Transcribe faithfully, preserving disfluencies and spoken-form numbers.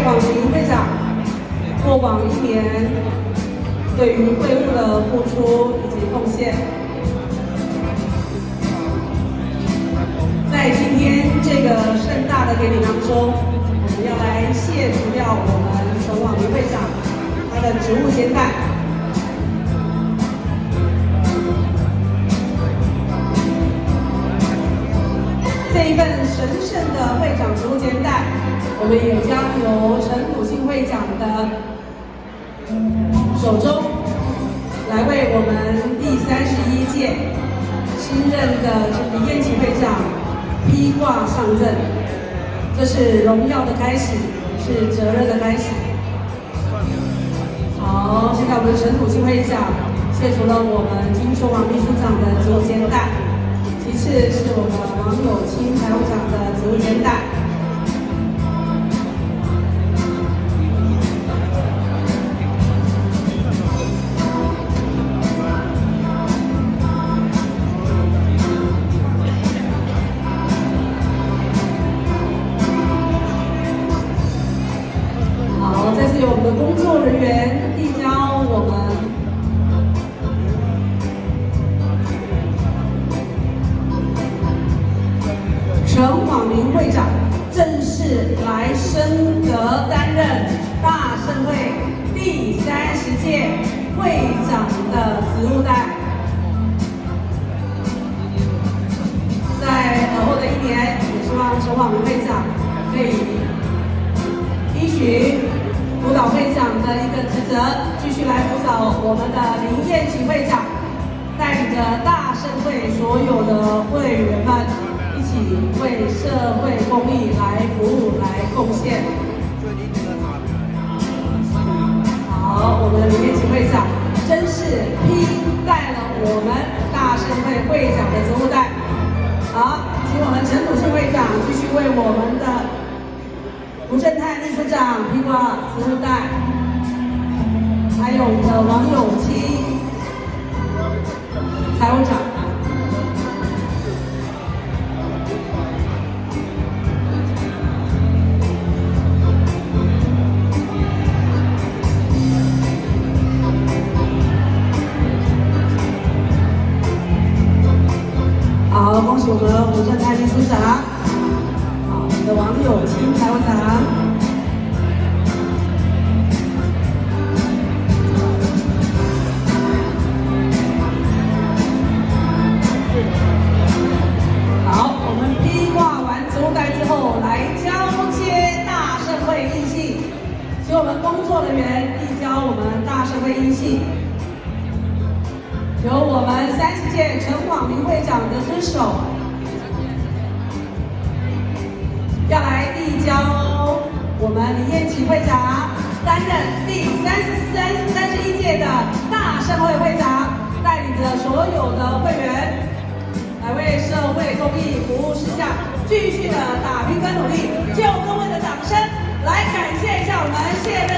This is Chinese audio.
广林会长过往一年对于会务的付出以及贡献。在今天这个盛大的典礼当中，我们要来谢除掉我们陈广林会长他的职务兼代。 这一份神圣的会长职务兼代，我们也将由陈笃信会长的手中，来为我们第三十一届新任的这个宴请会长披挂上阵。这是荣耀的开始，是责任的开始。好，现在我们陈笃信会长卸除了我们金秋王秘书长的职务兼代。 其次是我们王友清财务长的职务兼代。好，再次由我们的工作人员递交我们。 陈广林会长正式来升格担任大盛会第三十届会长的职务代。在而后的一年，也希望陈广林会长可以依循辅导会长的一个职责，继续来辅导我们的林彦琴会长，带领着大盛会所有的会员们。 一起为社会公益来服务、来贡献。好，我们林彦琴会长真是披戴了我们大盛会会长的职务带。好，请我们陈笃信会长继续为我们的吴正泰秘书长披挂职务带，还有我们的王友清财务长。 好，恭喜我们吴正泰秘书长，好，我们的王友清财务长。好，我们披挂完职务带之后，来交接大盛会印信，请我们工作人员递交我们大盛会印信。 由我们三十届陈广林会长的之手，要来递交我们林彦琴会长担任第三十三、三十一届的大盛会会长，带领着所有的会员，来为社会公益服务事项继续的打拼跟努力，就各位的掌声来感谢一下我们谢。